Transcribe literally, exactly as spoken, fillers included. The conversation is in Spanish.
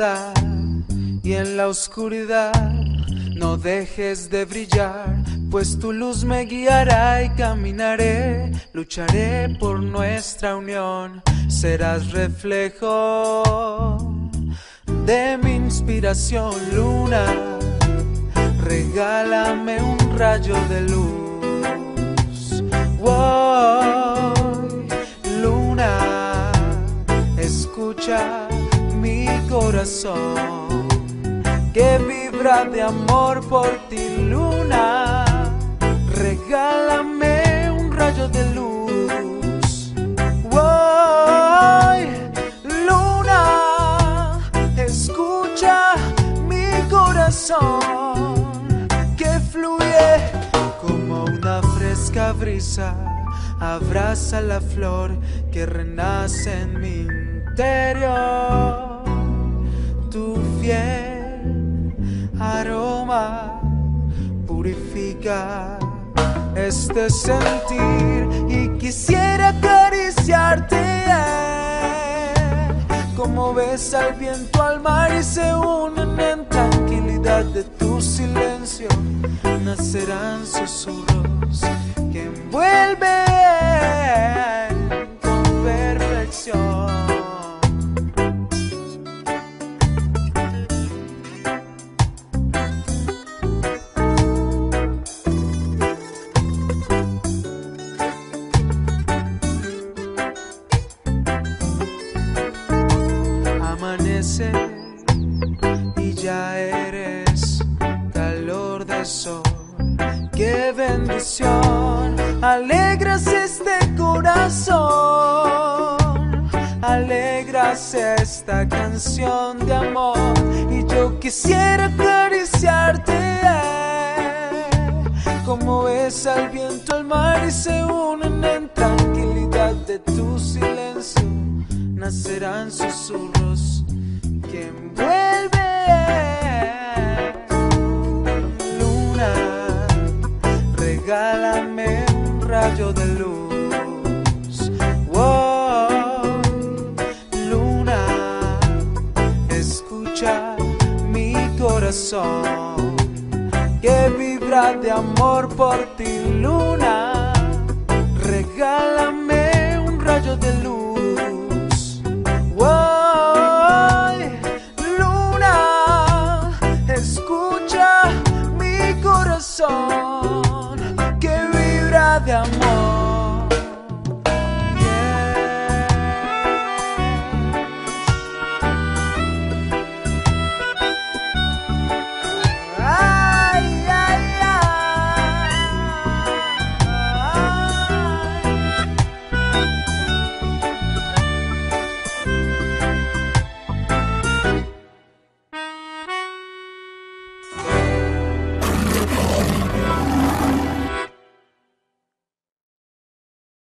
verdad y en la oscuridad no dejes de brillar, pues tu luz me guiará y caminaré, lucharé por nuestra unión. Serás reflejo de mi inspiración, luna, regálame un rayo de luz. Wow, luna, escucha mi corazón que vibra de amor por ti, luna, regálame un rayo de luz. Wow, luna, escucha mi corazón que fluye como una fresca brisa, abraza la flor que renace en mi interior. Tu fiel aroma purifica este sentir y quisiera acariciarte como besa el viento al mar y se unen en tranquilidad. De tu silencio nacerán susurros que envuelven con perfección. Amanece y ya eres calor de sol. Qué bendición, alegras este corazón, alegras esta canción de amor. Y yo quisiera acariciarte como besa el viento al mar y se unen en tranquilidad. De tu silencio nacerán susurros que envuelven. Luna, regálame un rayo de luz. Wow, luna, escucha mi corazón que vibra de amor por ti, luna, regálame un rayo de luz.